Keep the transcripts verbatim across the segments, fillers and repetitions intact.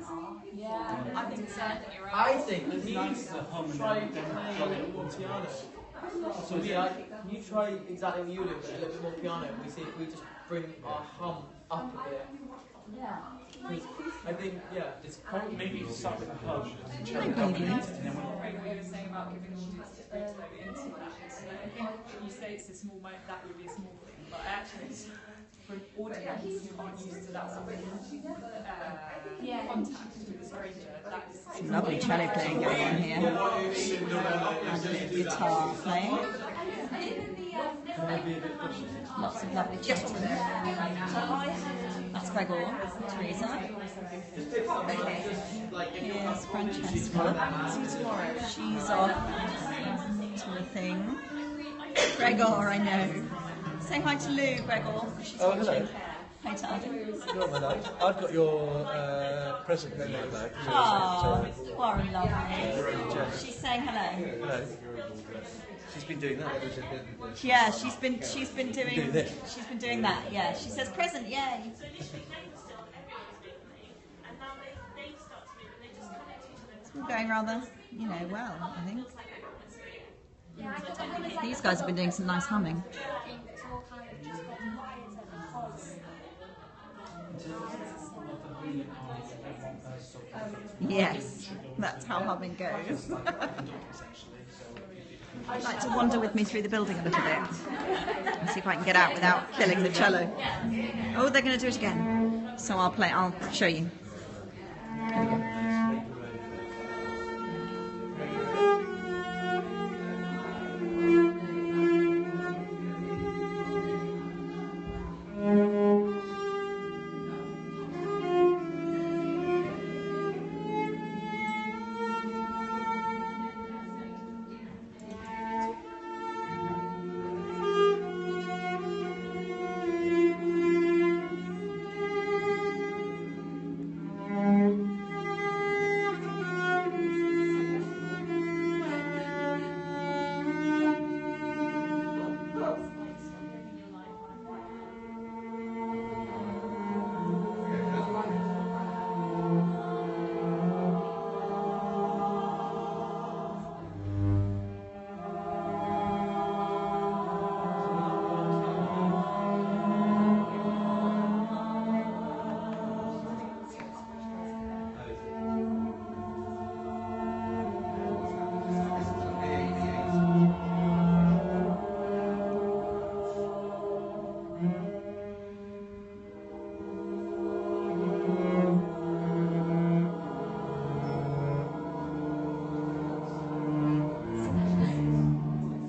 Yeah, I think so. I think it's nice to try playing more piano. So we like, can you try exactly what you do, but a little bit more piano, and we see if we just bring our hum up a bit. Yeah. I think, yeah, it's probably maybe suck the hum. Hi, baby. What you were saying about giving audience to break over into that. I think you say it's a small moment, that would be a small thing, but actually, for an audience who aren't used to that sort of uh, contact with a stranger, that's Lovely cello playing going on here. And a little guitar playing. Lots of lovely chatting. That's Gregor, Teresa. Here's Francesca. She's off to a thing. Gregor, I know. Say hi to Lou, Gregor. She's Oh, hello. Hi to Adam. I've got your uh, present in my bag. Oh, you are lovely. She's saying hello. Hello. She's been doing that. Yeah, she's been she's been doing doing this. she's been doing that. Yeah, she says present. Yay. It's all going rather, you know, well, I think. These guys have been doing some nice humming. Yes, that's how humming goes. I'd like to wander with me through the building a little bit and see if I can get out without killing the cello. Oh, they're going to do it again. So I'll play, I'll show you. Here we go.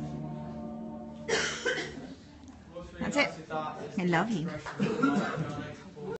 That's it. I love you.